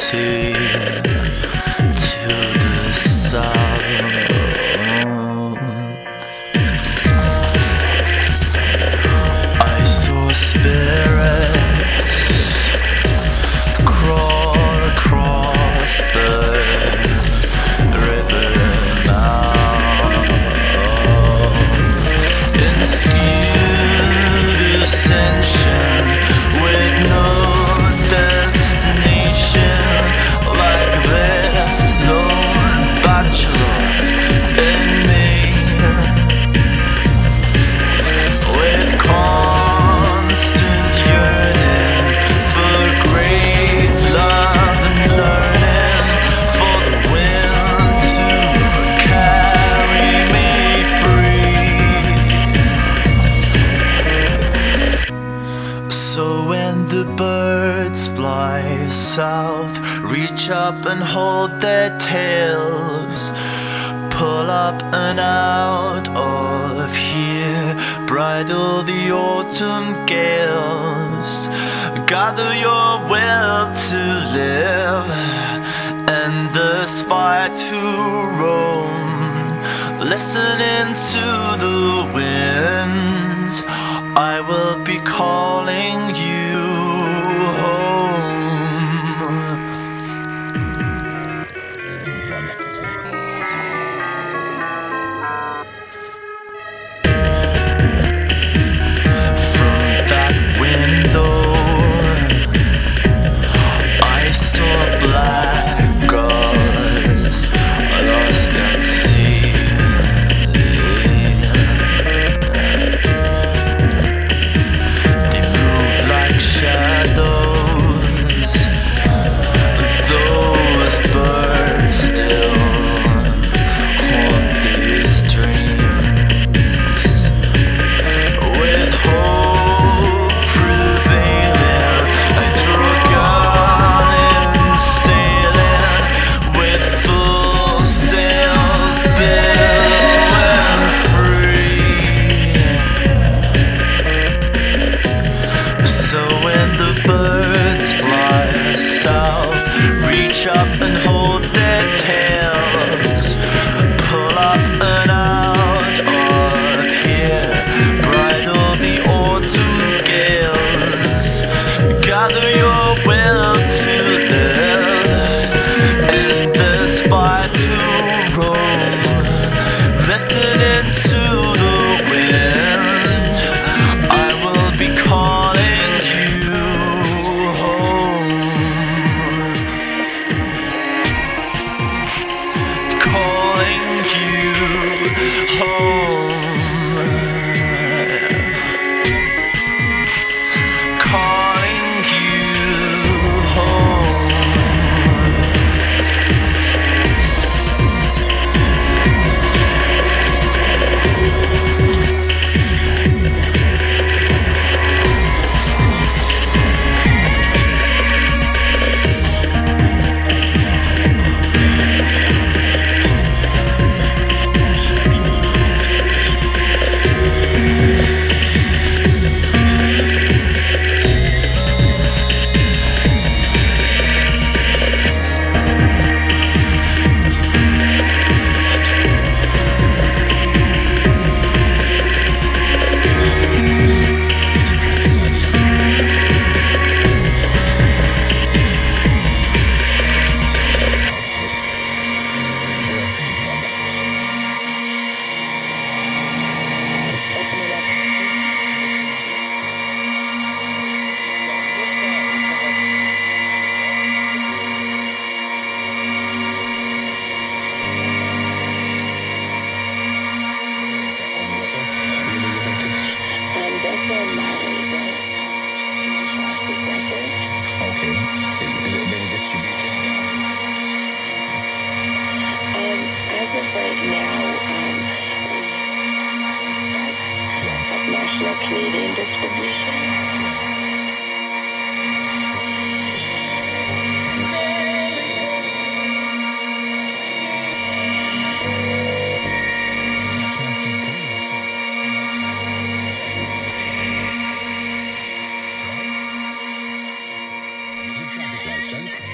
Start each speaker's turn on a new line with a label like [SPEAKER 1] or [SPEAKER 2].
[SPEAKER 1] sea to the south. I saw spirits crawl across the river now in skewed ascension with no destination, like this lone bachelor in me, with constant yearning for great love and learning, for the wind to carry me free. So when the birds fly south, reach up and hold their tails, pull up and out of here, bridle the autumn gales, gather your will to live, and the spire to roam, listening to the winds. I will be calling you home. From that window I saw black gulls lost at sea. They move like shadows, those birds still haunt these dreams. With hope prevailing, I drew a gun and sailing, with full sails billowing free. So when the birds fly south, reach up and hold their tails, pull up and out of here, bridle the autumn gales, gather your will to live, and the spire to roam, vested into the wind. I will be calling you home, calling you home, calling you home.
[SPEAKER 2] Canadian distribution.
[SPEAKER 3] license.